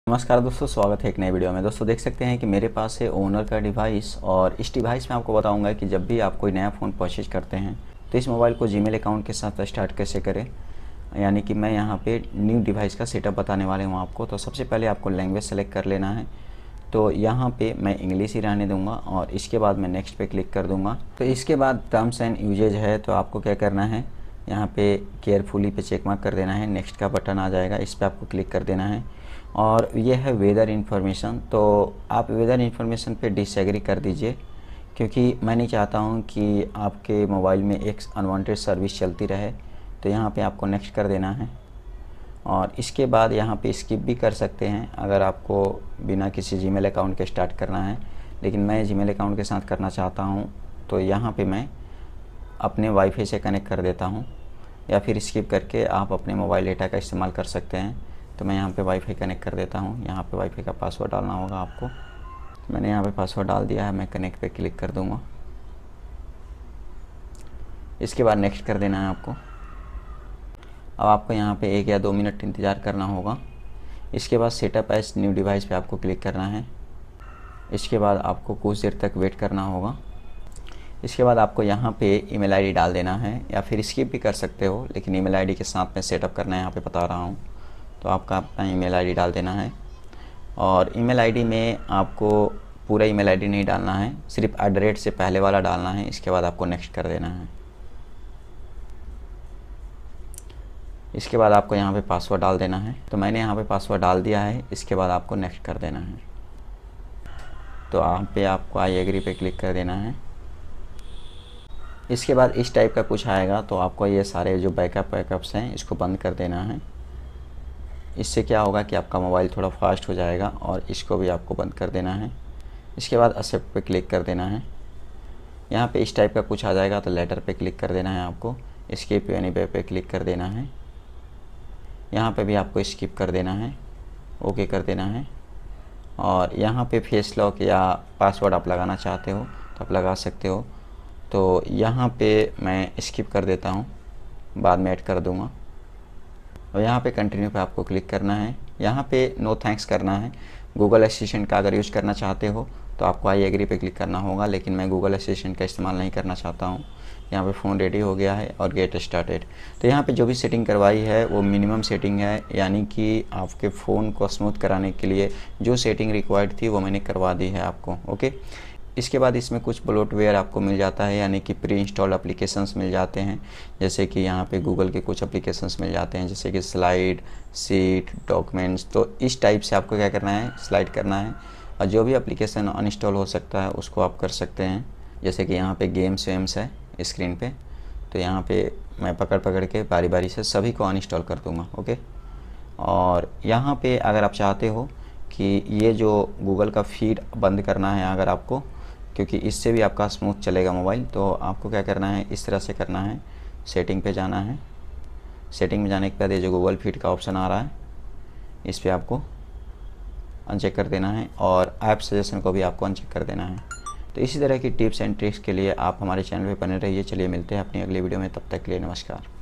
नमस्कार दोस्तों, स्वागत है एक नए वीडियो में। दोस्तों देख सकते हैं कि मेरे पास है ओनर का डिवाइस, और इस डिवाइस में आपको बताऊंगा कि जब भी आप कोई नया फ़ोन परचेज करते हैं तो इस मोबाइल को जीमेल अकाउंट के साथ स्टार्ट कैसे करें। यानी कि मैं यहाँ पे न्यू डिवाइस का सेटअप बताने वाले हूँ आपको। तो सबसे पहले आपको लैंग्वेज सेलेक्ट कर लेना है। तो यहाँ पे मैं इंग्लिश ही रहने दूँगा और इसके बाद मैं नेक्स्ट पे क्लिक कर दूँगा। तो इसके बाद टर्म्स एंड यूजेज है, तो आपको क्या करना है, यहाँ पे केयरफुली पे चेक मार्क कर देना है। नेक्स्ट का बटन आ जाएगा, इस पर आपको क्लिक कर देना है। और ये है वेदर इन्फॉर्मेशन, तो आप वेदर इन्फॉर्मेशन पे डिसएग्री कर दीजिए, क्योंकि मैं नहीं चाहता हूँ कि आपके मोबाइल में एक अनवांटेड सर्विस चलती रहे। तो यहाँ पे आपको नेक्स्ट कर देना है। और इसके बाद यहाँ पे स्किप भी कर सकते हैं अगर आपको बिना किसी जीमेल अकाउंट के स्टार्ट करना है, लेकिन मैं जीमेल अकाउंट के साथ करना चाहता हूँ। तो यहाँ पे मैं अपने वाईफाई से कनेक्ट कर देता हूँ, या फिर स्किप करके आप अपने मोबाइल डेटा का इस्तेमाल कर सकते हैं। तो मैं यहाँ पे वाईफाई कनेक्ट कर देता हूँ। यहाँ पे वाईफाई का पासवर्ड डालना होगा आपको। मैंने यहाँ पे पासवर्ड डाल दिया है, मैं कनेक्ट पे क्लिक कर दूँगा। इसके बाद नेक्स्ट कर देना है आपको। अब आपको यहाँ पे 1 या 2 मिनट इंतज़ार करना होगा। इसके बाद सेटअप एज न्यू डिवाइस पे आपको क्लिक करना है। इसके बाद आपको कुछ देर तक वेट करना होगा। इसके बाद आपको यहाँ पे ईमेल आईडी डाल देना है, या फिर स्किप भी कर सकते हो, लेकिन ईमेल आईडी के साथ में सेटअप करना है यहाँ पे बता रहा हूँ। तो आपका अपना ईमेल आईडी डाल देना है। और ईमेल आईडी में आपको पूरा ईमेल आईडी नहीं डालना है, सिर्फ @ से पहले वाला डालना है। इसके बाद आपको नेक्स्ट कर देना है। इसके बाद आपको यहाँ पे पासवर्ड डाल देना है। तो मैंने यहाँ पे पासवर्ड डाल दिया है। इसके बाद आपको नेक्स्ट कर देना है। तो यहाँ पे आपको आई एग्री पे क्लिक कर देना है। इसके बाद इस टाइप का कुछ आएगा, तो आपको ये सारे जो बैकअप्स हैं इसको बंद कर देना है। इससे क्या होगा कि आपका मोबाइल थोड़ा फास्ट हो जाएगा, और इसको भी आपको बंद कर देना है। इसके बाद एक्सेप्ट पे क्लिक कर देना है। यहाँ पे इस टाइप का कुछ आ जाएगा, तो लेटर पे क्लिक कर देना है आपको। स्किप एनीवे पे क्लिक कर देना है। यहाँ पे भी आपको स्किप कर देना है, ओके कर देना है। और यहाँ पे फेस लॉक या पासवर्ड आप लगाना चाहते हो तो आप लगा सकते हो। तो यहाँ पे मैं स्किप कर देता हूँ, बाद में ऐड कर दूँगा। और यहाँ पे कंटिन्यू पे आपको क्लिक करना है। यहाँ पे नो थैंक्स करना है। गूगल असिस्टेंट का अगर यूज़ करना चाहते हो तो आपको आई एग्री पे क्लिक करना होगा, लेकिन मैं गूगल असिस्टेंट का इस्तेमाल नहीं करना चाहता हूँ। यहाँ पे फ़ोन रेडी हो गया है और गेट स्टार्टेड। तो यहाँ पे जो भी सेटिंग करवाई है वो मिनिमम सेटिंग है, यानी कि आपके फ़ोन को स्मूथ कराने के लिए जो सेटिंग रिक्वायर्ड थी वो मैंने करवा दी है आपको। ओके, इसके बाद इसमें कुछ ब्लोटवेयर आपको मिल जाता है, यानी कि प्री इंस्टॉल एप्लीकेशंस मिल जाते हैं। जैसे कि यहाँ पे गूगल के कुछ एप्लीकेशंस मिल जाते हैं, जैसे कि स्लाइड, सीट, डॉक्यूमेंट्स। तो इस टाइप से आपको क्या करना है, स्लाइड करना है, और जो भी एप्लीकेशन अनइंस्टॉल हो सकता है उसको आप कर सकते हैं। जैसे कि यहाँ पे गेम्स वेम्स है स्क्रीन पे, तो यहाँ पे मैं पकड़ के बारी बारी से सभी को अनइंस्टॉल कर दूँगा। ओके, और यहाँ पे अगर आप चाहते हो कि ये जो गूगल का फीड बंद करना है अगर आपको, क्योंकि इससे भी आपका स्मूथ चलेगा मोबाइल, तो आपको क्या करना है, इस तरह से करना है। सेटिंग पे जाना है। सेटिंग में जाने के बाद ये जो गूगल फीड का ऑप्शन आ रहा है इस पर आपको अनचेक कर देना है, और ऐप सजेशन को भी आपको अनचेक कर देना है। तो इसी तरह की टिप्स एंड ट्रिक्स के लिए आप हमारे चैनल पे बने रहिए। चलिए मिलते हैं अपनी अगली वीडियो में, तब तक के लिए नमस्कार।